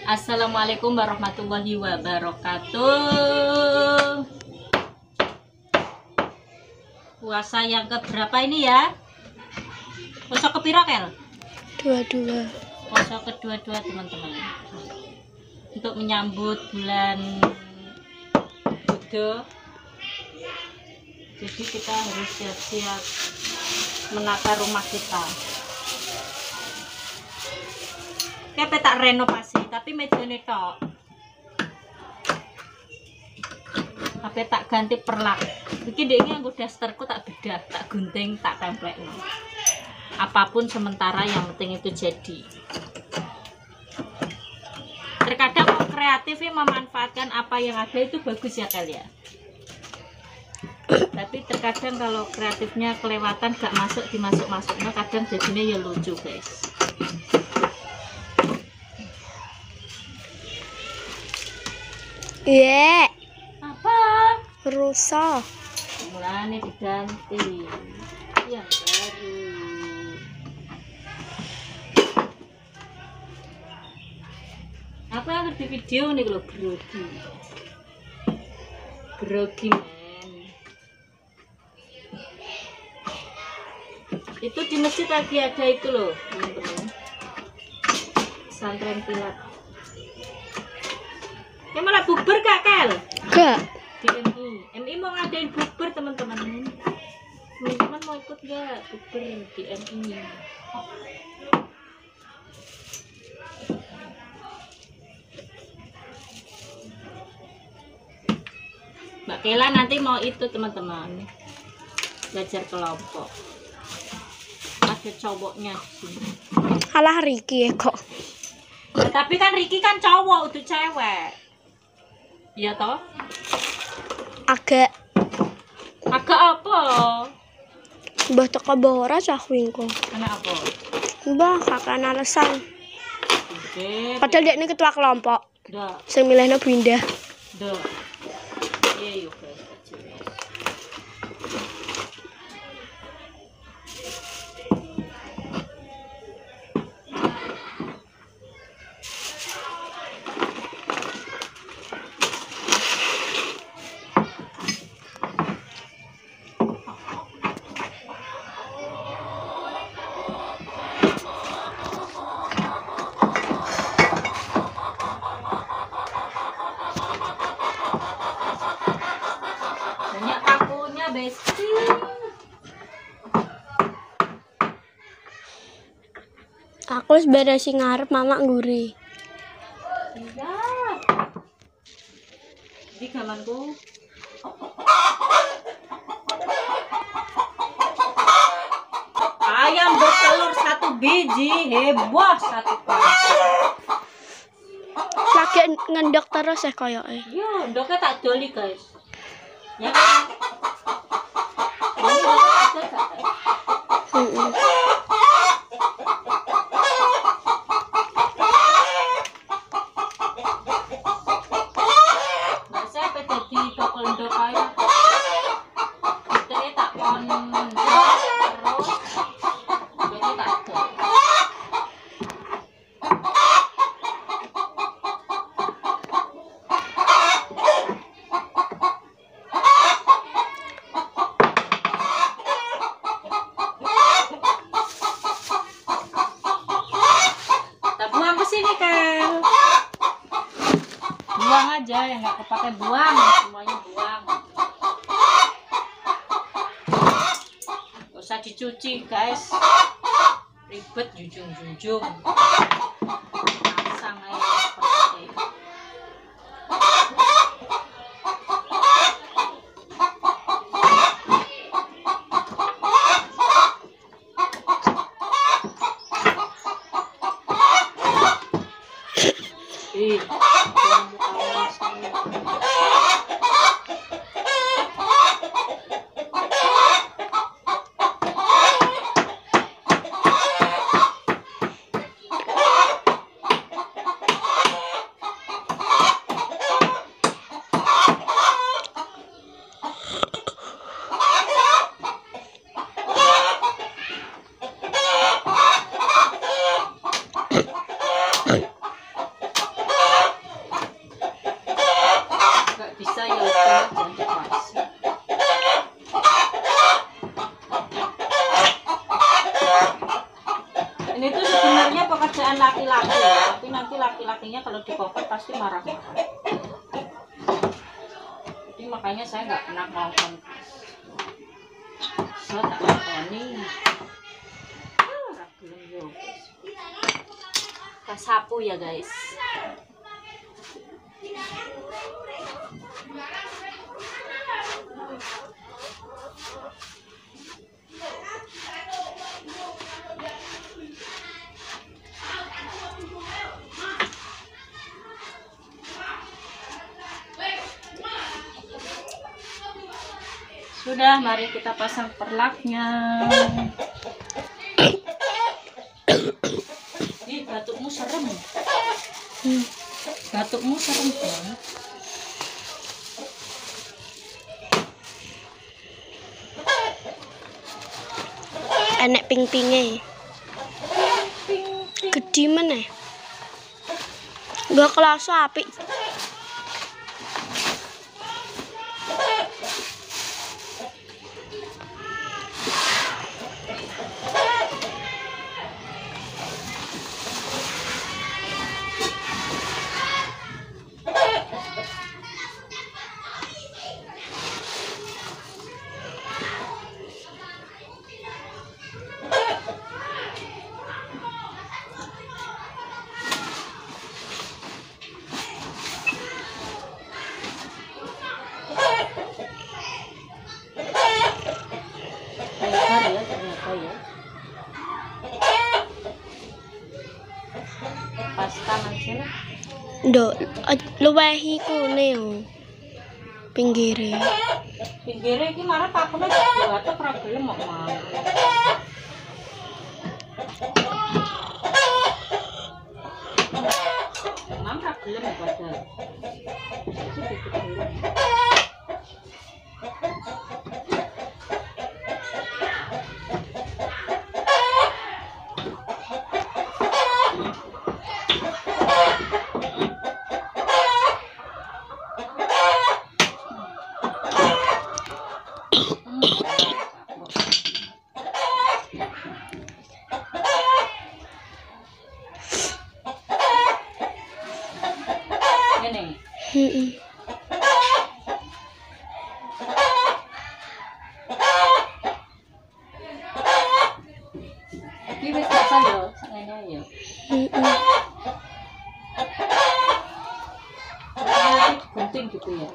Assalamualaikum warahmatullahi wabarakatuh. Puasa yang keberapa ini ya? Puasa kepiro, Kel? Dua-dua. Puasa kedua-dua, teman-teman. Untuk menyambut bulan Buddha. Jadi kita harus siap-siap menata rumah kita. Kayak tak renovasi, tapi mejane tok. Apa tak ganti perlak. Iki ndek iki nganggo dasterku tak bedah, tak gunting, tak templekno. Apapun sementara yang penting itu jadi. Terkadang mau kreatif memanfaatkan apa yang ada itu bagus ya kalian. Tapi terkadang kalau kreatifnya kelewatan gak masuk dimasuk-masuknya kadang jadinya ya lucu guys. Iya. Apa? Rusak. Mulanya diganti yang baru. Apa yang di video nih kalau grogi men. Itu di masjid lagi ada itu loh teman-teman, pesantren kilat. Ya malah bubur kak Kel? Gak. Di MI mau ngadain bubur teman-teman. Teman-teman mau ikut gak bubur di MI? Mbak Kela nanti mau itu teman-teman, belajar kelompok. Ada cowoknya di sini. Alah Riki kok. Ya, tapi kan Riki kan cowok, itu cewek. Iya toh? Agak apa? mbah teko bora cah wingko. Anak apa? Mbah kakak alasan. Oke. Padahal dia ini ketua kelompok. Dah. Sing milihno pindah. Dah. Iya yuk guys. Banyak pakunya besti. Aku wis beresi ngarep mama ngguri. Iya. Di kamarku. Ayam bertelur 1 biji, heboh 1 paket. Lagi ngendok terus ya koyoke. Yo, ndoknya tak doli guys. Ya kan? Ini ndoknya ada gak, guys? Heeh. Nah, saya pada di toko ndok aja. Ini tak kon ndok terus. Ndoknya tak ada. Kita buang ke sini kan. Buang aja yang nggak kepake buang, semuanya buang. Gak usah dicuci guys, ribet junjung-junjung. Pasang aja seperti ini. Jangan ketawa saya. nanti laki-lakinya kalau dikokot pasti marah-marah. Jadi makanya saya nggak pernah ngomong. Saya tak lakoni. Ragelum yo. Kita sapu ya guys. Sudah, mari kita pasang perlaknya. Ih, batukmu serem. Batukmu serem banget. Enek ping-pinge. Gede meneh. Gak kelas apik. Lebar ya ternyata ya. Pas tangan aja lah. Nduk, luwehi kune yo. Pinggire. Pinggirnya ini marah pakune batuk ora gelem kok mau. Mam ra gelem padahal. Iki dikit-dikit. Ini. Heeh. Iki wis biasa yo, sakjane yo. Heeh. Gunting gitu ya.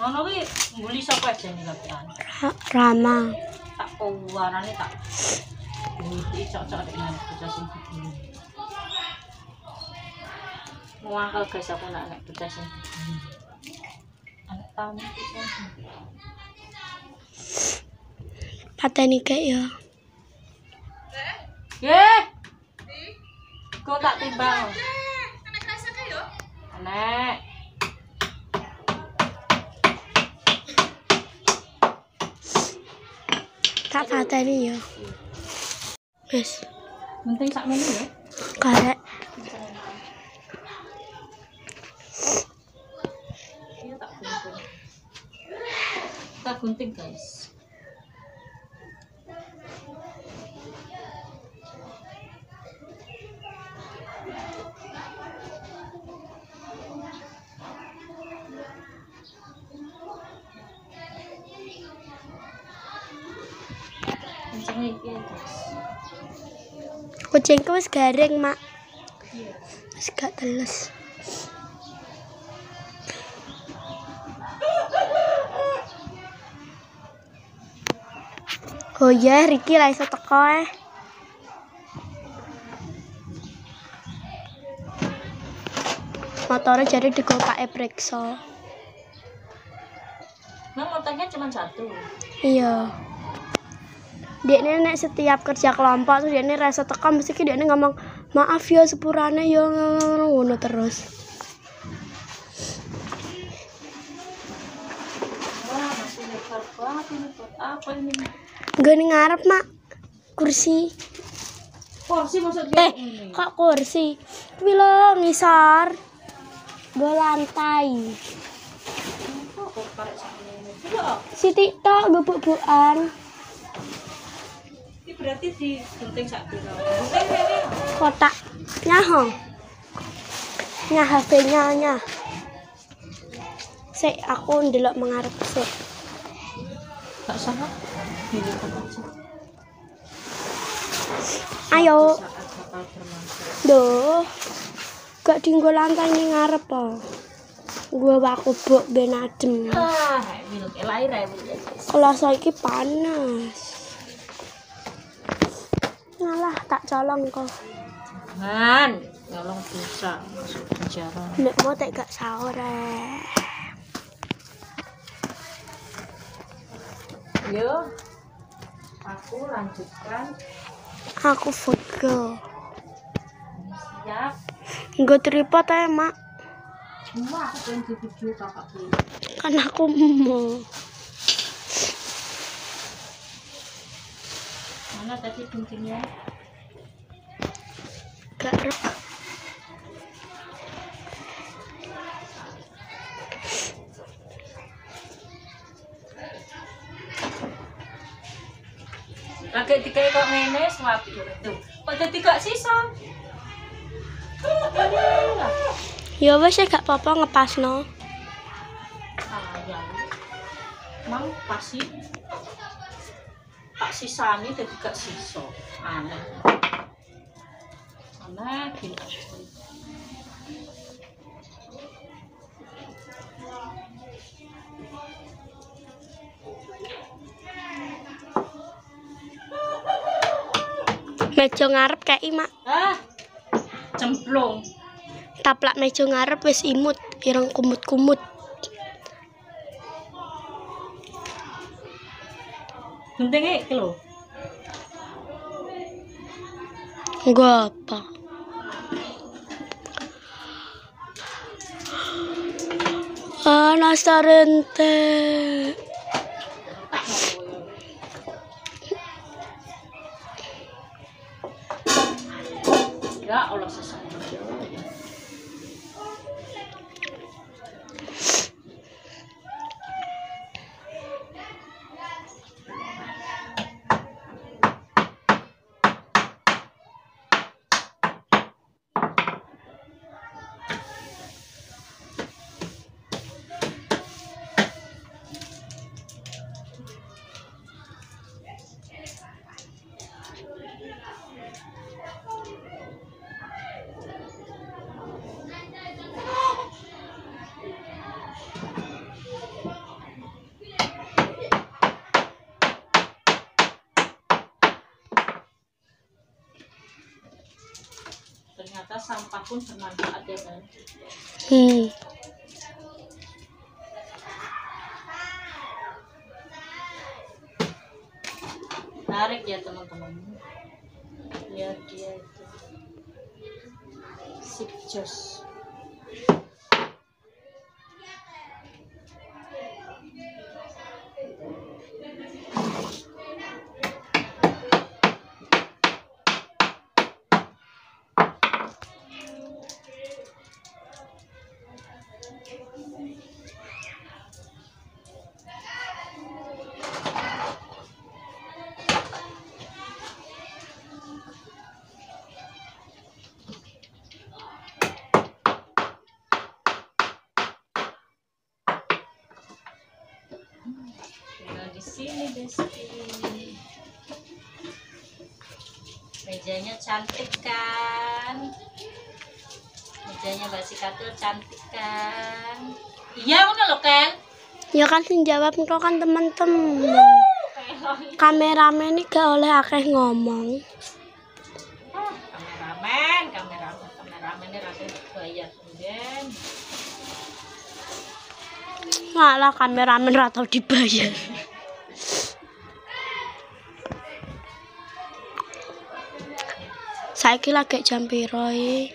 Ngono kuwi mbuli sapa jane kabehan. Rama. Tak kuwarane tak. Iki cocok dengan bocah sing begini. Muangkel guys aku nak bocah sing begini. Anak tahun iki. Pateni kayak ya. Nggih. Kok tak timbang. Nek rasa ka yo? Nek. Tak pateni ya. Wes, Penting sak mene ya. karek. Iya tak gunting. Tak gunting guys. Kencengnya iki ya, guys. Kucingku wis garing, Mak. Iya. Wis gak teles. Oh ya, Riki ra iso teko Motornya jadi digopake periksa. Nah, motornya cuma satu. Iya. Dia ini nek setiap kerja kelompok tuh dia ini rasa teka mesti dia ini ngomong maaf ya sepurane ya ngono terus. Wah, masih lebar banget ini buat apa ini? Gue nih ngarep mak kursi. Kursi maksudnya ini. Kok kursi? Kuwi lho ngisor. Gue lantai. Kok karek sakne ini? Coba. Siti tok gubuk-bukan. Ini berarti di gunting sak pira. Gunting ini. Kotak nyaho. Nyah HP-nya nyah. Sik aku ndelok mengarep sik. Gak salah. Ini aja. Ayo. Saat bakal bermanfaat. Duh. Gak tinggal lantai ning ngarep po. Gua waku bok ben adem. Ah, wil elai ra wil. Kalau saiki panas. Ngalah tak colong kok. Man, nyolong dosa masuk penjara. Nek mau tak gak sahur Yo. Aku lanjutkan. Aku fogel. Siap. Nggo tripod ae, Mak. Semua aku pengen di video kakak dulu. Kan aku mau. Mana tadi guntingnya? Gak rek. Lagi tiga kok ngene suapi tuh. Kok jadi gak sisa? Ya wes gak apa-apa ngepasno. Sayang. Mang pasti tak sisani jadi gak sisa. Aneh. Aneh gini. Meja ngarep kayak Mak. Ah, cemplung. Taplak meja ngarep wis imut, ireng kumut-kumut. Guntingnya iki lho. Nggo apa? Nastarente. Ya Allah sesat. sampah pun bermanfaat ya kan. Tarik ya teman-teman, biar dia itu sip jos. Di sini Besti, mejanya cantik kan, mejanya Mbak Sikatul cantik kan. Iya udah loh kan Ya kan sing jawab engkau kan teman-teman. Kameramen ini gak oleh akeh ngomong. kameramen ini rasanya bayar kemudian. Ngalah kameramen ra tau dibayar. Saiki lagi jam piro iki?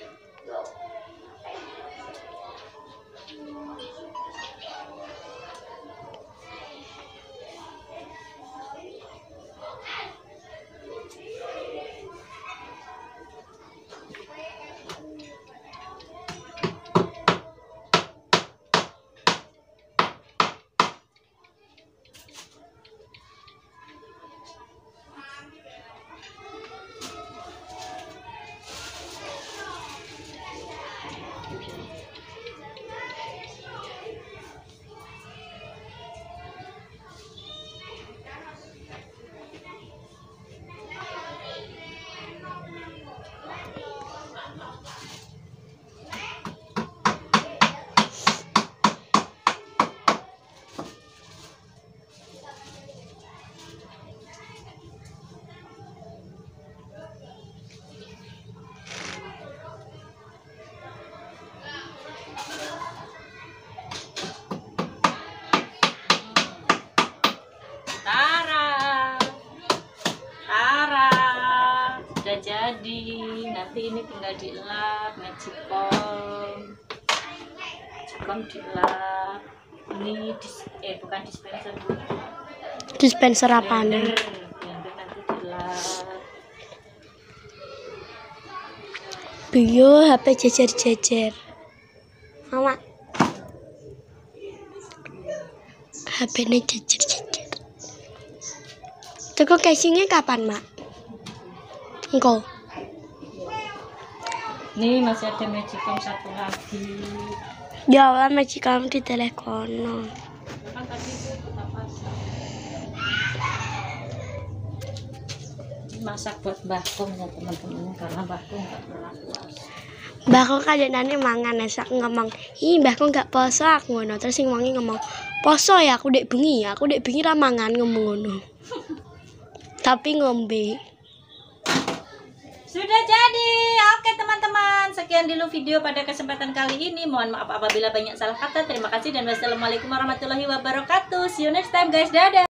Udah jadi, nanti ini tinggal dilap magicom dilap. Ini bukan dispenser, Dispenser apaan? blender nanti dilap. Bio HP jejer-jejer. Mama. HP-nya jejer-jejer. Teko casingnya kapan, Mak? Engkau. Nih masih ada magicom satu lagi. Ya Allah, magic kamu di telekono. Kan tadi itu kita pasang. Masak buat bakung ya teman-teman, karena bakung nggak pernah puasa. Mbahku kadang-kadang mangan esak ngomong, "Ih, mbahku nggak poso aku ngono." Terus sing wangi ngomong, "Poso ya aku dek bengi ra mangan," ngomong ngono. Tapi ngombe. Sudah jadi. Oke teman-teman, sekian dulu video pada kesempatan kali ini. Mohon maaf apabila banyak salah kata. Terima kasih dan wassalamualaikum warahmatullahi wabarakatuh. See you next time guys. Dadah.